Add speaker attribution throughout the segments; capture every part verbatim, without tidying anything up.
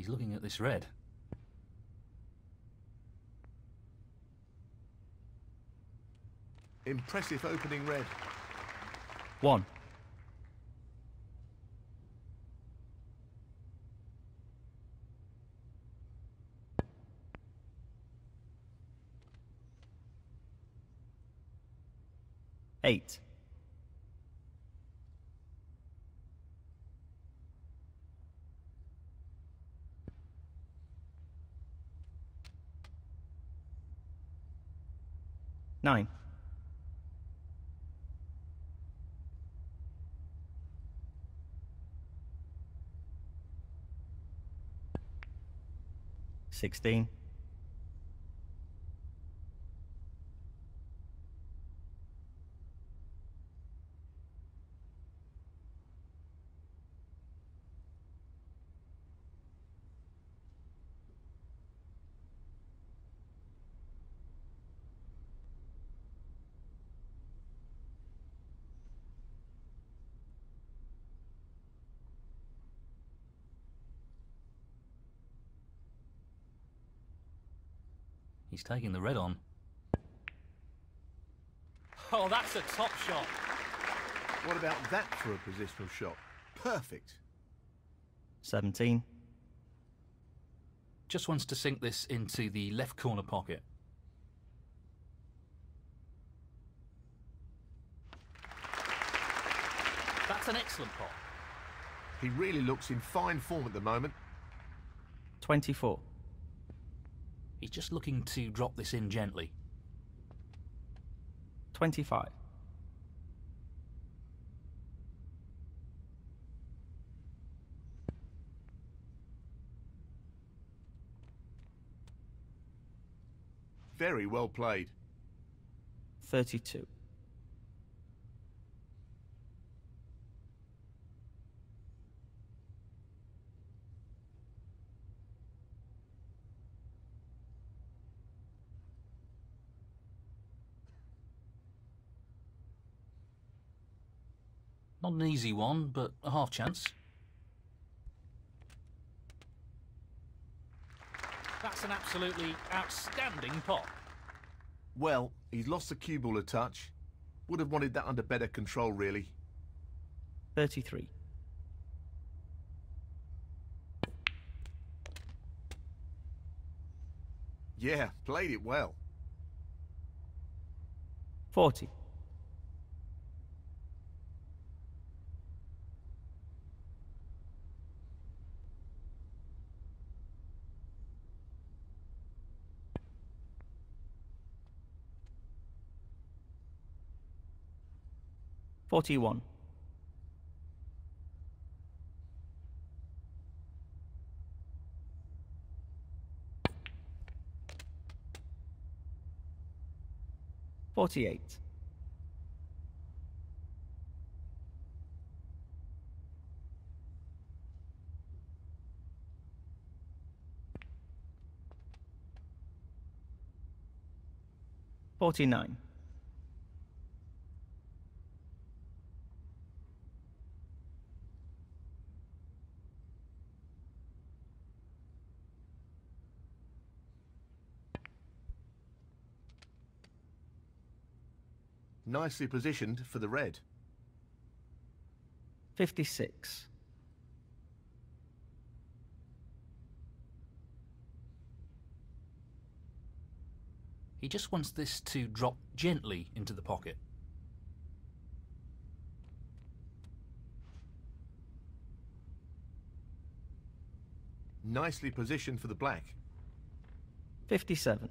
Speaker 1: He's looking at this red.
Speaker 2: Impressive opening red.
Speaker 3: One. Eight. Nine. Sixteen.
Speaker 1: He's taking the red on. Oh, that's a top shot.
Speaker 2: What about that for a positional shot? Perfect.
Speaker 3: Seventeen.
Speaker 1: Just wants to sink this into the left corner pocket. That's an excellent pot.
Speaker 2: He really looks in fine form at the moment.
Speaker 3: Twenty-four.
Speaker 1: He's just looking to drop this in gently.
Speaker 3: Twenty-five.
Speaker 2: Very well played.
Speaker 3: Thirty-two.
Speaker 1: Not an easy one, but a half chance. That's an absolutely outstanding pot.
Speaker 2: Well, he's lost the cue ball a touch. Would have wanted that under better control, really.
Speaker 3: Thirty-three.
Speaker 2: Yeah, played it well.
Speaker 3: Forty. Forty-one. Forty-eight. Forty-nine.
Speaker 2: Nicely positioned for the red.
Speaker 3: Fifty-six.
Speaker 1: He just wants this to drop gently into the pocket.
Speaker 2: Nicely positioned for the black.
Speaker 3: Fifty-seven.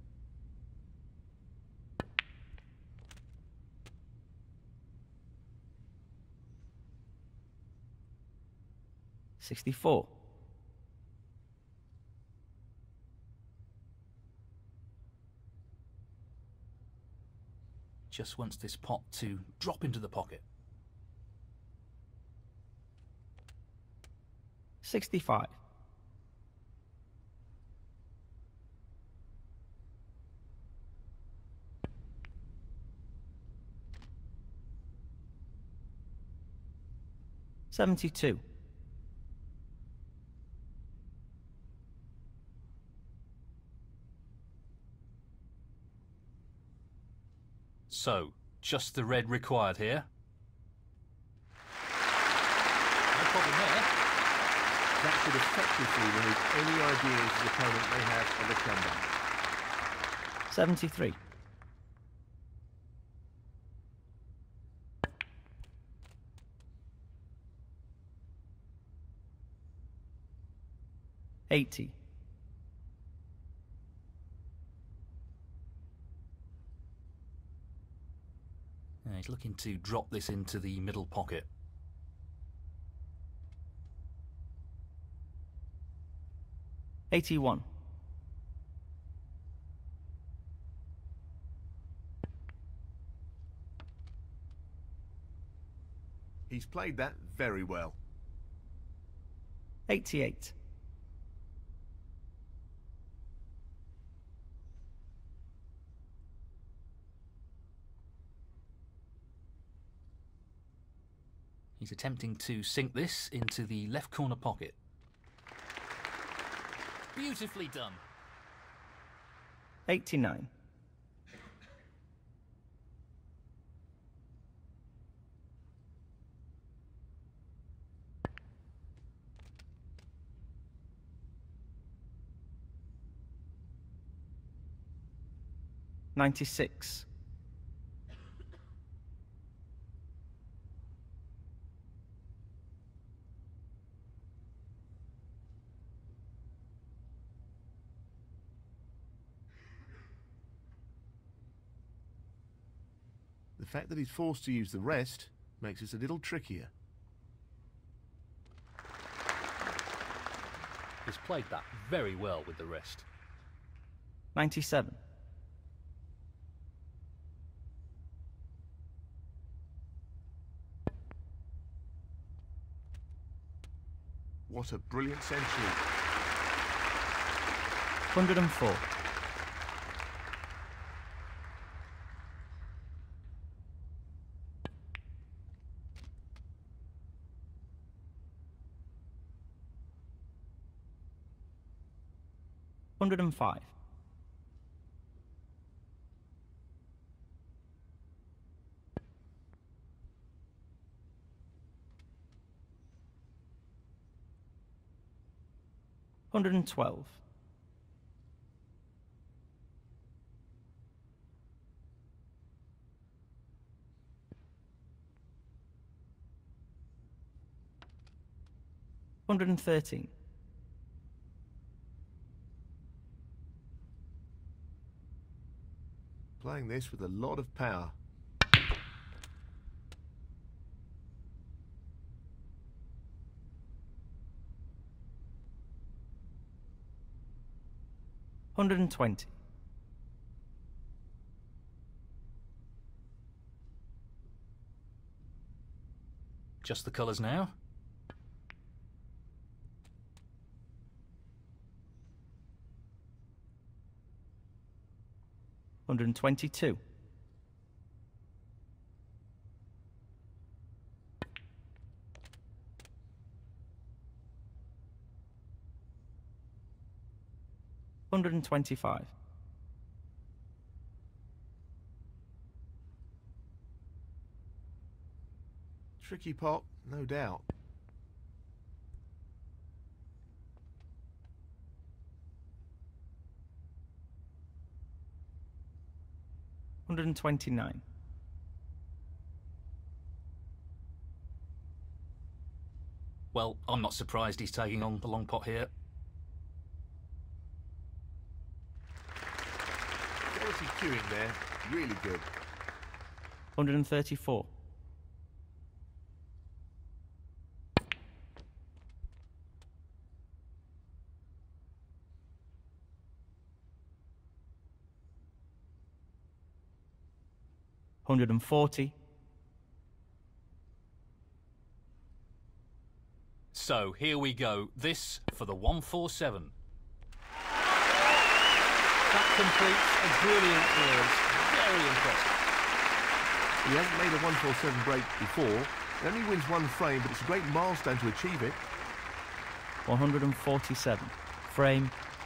Speaker 3: Sixty-four.
Speaker 1: Just wants this pot to drop into the pocket.
Speaker 3: Sixty-five. Seventy-two.
Speaker 1: So, just the red required here. No problem there.
Speaker 2: That should effectively remove any ideas his opponent may have of a comeback.
Speaker 3: seventy-three. eighty.
Speaker 1: Yeah, he's looking to drop this into the middle pocket.
Speaker 3: eighty-one.
Speaker 2: He's played that very well.
Speaker 3: eighty-eight.
Speaker 1: He's attempting to sink this into the left corner pocket. Beautifully done.
Speaker 3: eighty-nine. ninety-six.
Speaker 2: The fact that he's forced to use the rest makes this a little trickier.
Speaker 1: He's played that very well with the rest.
Speaker 3: ninety-seven.
Speaker 2: What a brilliant century.
Speaker 3: one hundred and four. one hundred and five. one hundred and twelve. one hundred and thirteen.
Speaker 2: Playing this with a lot of power.
Speaker 3: one hundred and twenty.
Speaker 1: Just the colours now.
Speaker 3: one hundred and twenty-two. one hundred and twenty-five.
Speaker 2: Tricky pot, no doubt.
Speaker 3: one hundred and twenty-nine.
Speaker 1: Well, I'm not surprised he's taking on the long pot here.
Speaker 2: Quality cueing there, really good.
Speaker 3: one hundred and thirty-four. one hundred and forty.
Speaker 1: So, here we go. This for the one forty-seven. That completes a brilliant clearance. Very impressive.
Speaker 2: He hasn't made a one forty-seven break before. He only wins one frame, but it's a great milestone to achieve it.
Speaker 3: one hundred and forty-seven. Frame